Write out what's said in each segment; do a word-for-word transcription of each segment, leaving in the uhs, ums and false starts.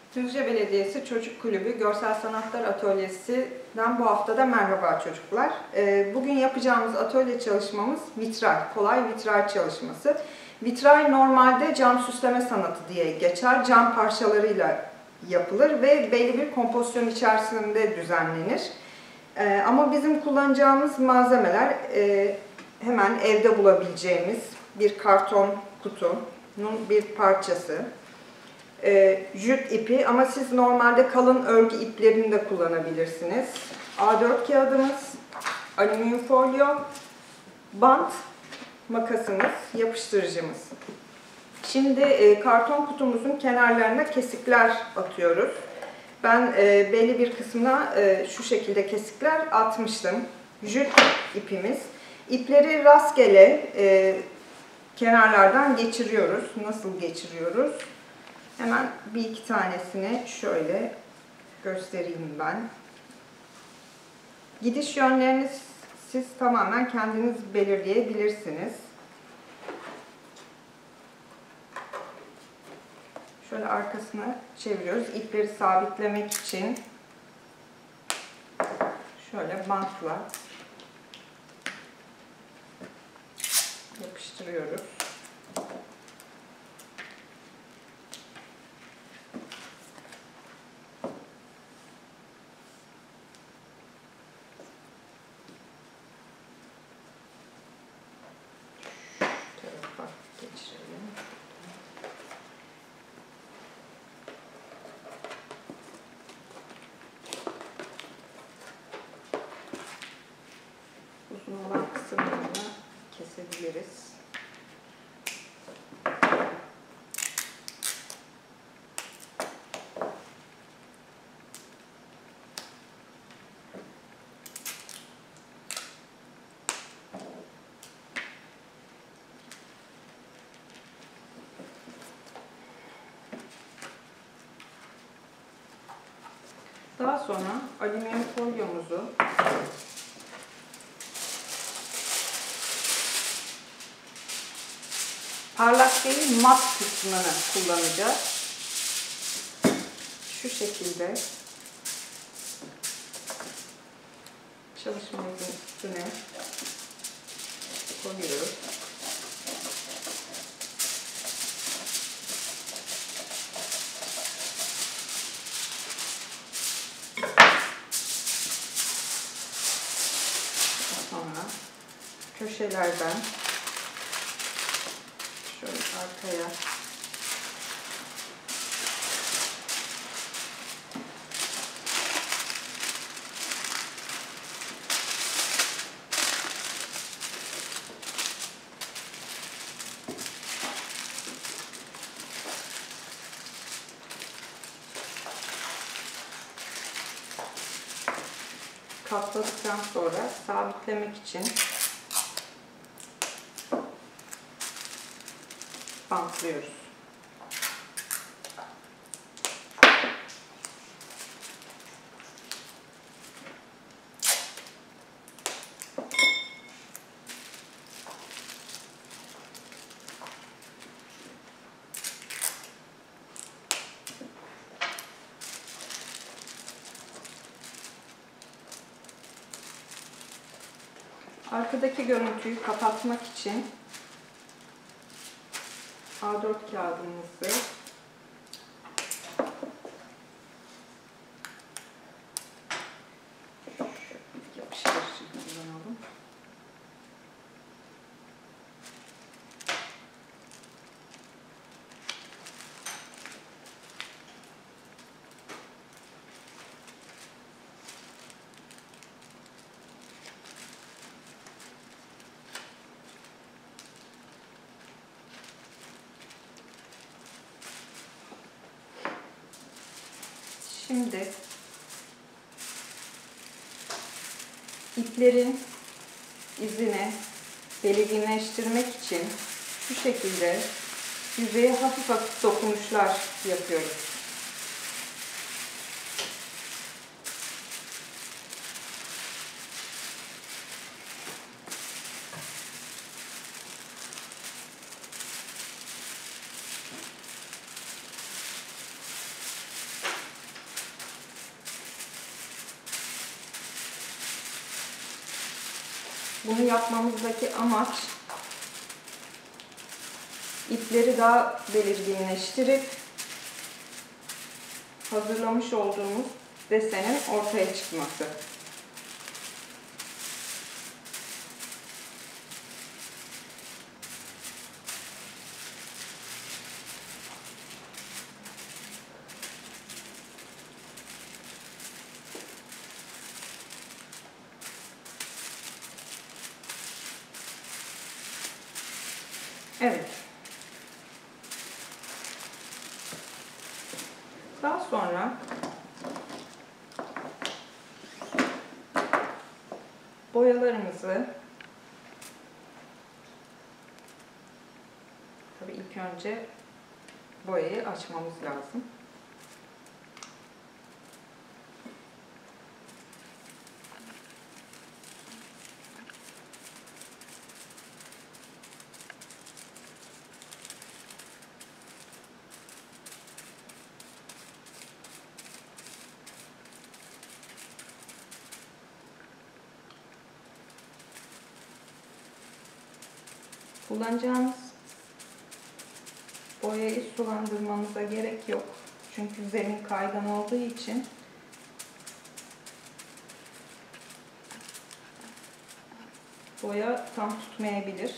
Düzce Belediyesi Çocuk Kulübü Görsel Sanatlar Atölyesi'den bu hafta da merhaba çocuklar. Bugün yapacağımız atölye çalışmamız vitray, kolay vitray çalışması. Vitray normalde cam süsleme sanatı diye geçer. Cam parçalarıyla yapılır ve belli bir kompozisyon içerisinde düzenlenir. Ama bizim kullanacağımız malzemeler hemen evde bulabileceğimiz bir karton kutunun bir parçası. E, jüt ipi ama siz normalde kalın örgü iplerini de kullanabilirsiniz. A dört kağıdımız, alüminyum folyo, bant, makasımız, yapıştırıcımız. Şimdi e, karton kutumuzun kenarlarına kesikler atıyoruz. Ben e, belli bir kısmına e, şu şekilde kesikler atmıştım. Jüt ipimiz. İpleri rastgele e, kenarlardan geçiriyoruz. Nasıl geçiriyoruz? Hemen bir iki tanesini şöyle göstereyim ben. Gidiş yönlerini siz tamamen kendiniz belirleyebilirsiniz. Şöyle arkasına çeviriyoruz. İpleri sabitlemek için şöyle bantla yapıştırıyoruz. Geçirelim. Uzun olan kısımlarını kesebiliriz. Daha sonra alüminyum folyomuzu parlak değil mat kısmını kullanacağız. Şu şekilde çalışmamızın üstüne koyuyoruz. Sonra köşelerden şöyle arkaya katladıktan sonra sabitlemek için bantlıyoruz. Arkadaki görüntüyü kapatmak için A dört kağıdımızı yapıştırıcı kullanalım. Şimdi iplerin izini belirginleştirmek için şu şekilde yüzeye hafif hafif dokunuşlar yapıyoruz. Bunu yapmamızdaki amaç ipleri daha belirginleştirip hazırlamış olduğumuz desenin ortaya çıkması. Evet. Daha sonra boyalarımızı tabii ilk önce boyayı açmamız lazım. Kullanacağımız boyayı sulandırmamıza gerek yok. Çünkü zemin kaygan olduğu için boya tam tutmayabilir.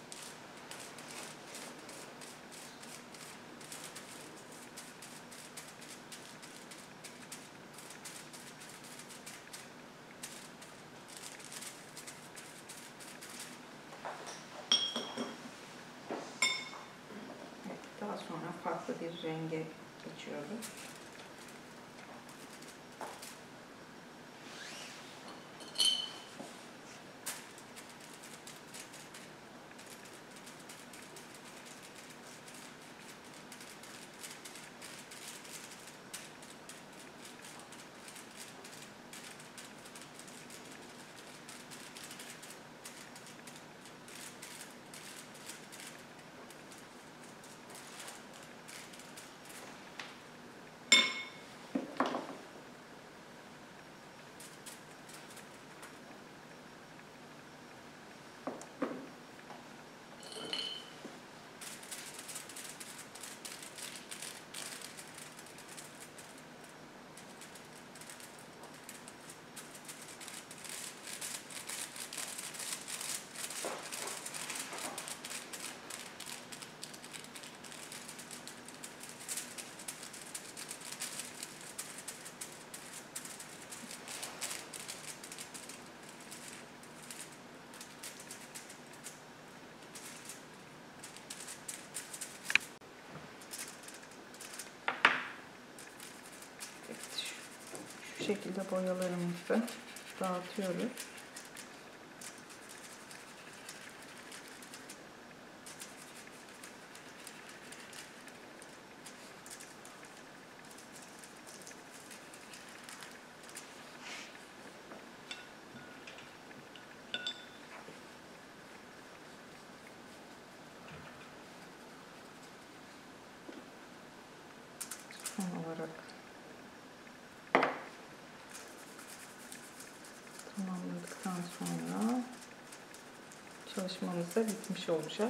Daha sonra farklı bir renge geçiyoruz. Şu şekilde boyalarımızı dağıtıyoruz. Son olarak tamamladıktan sonra çalışmamız da bitmiş olacak.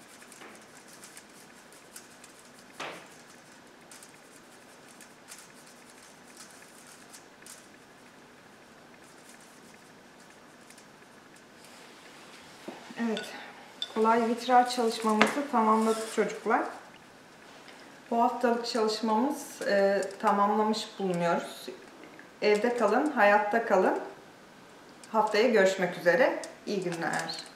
Evet, kolay vitray çalışmamızı tamamladık çocuklar. Bu haftalık çalışmamız e, tamamlamış bulunuyoruz. Evde kalın, hayatta kalın. Haftaya görüşmek üzere. İyi günler.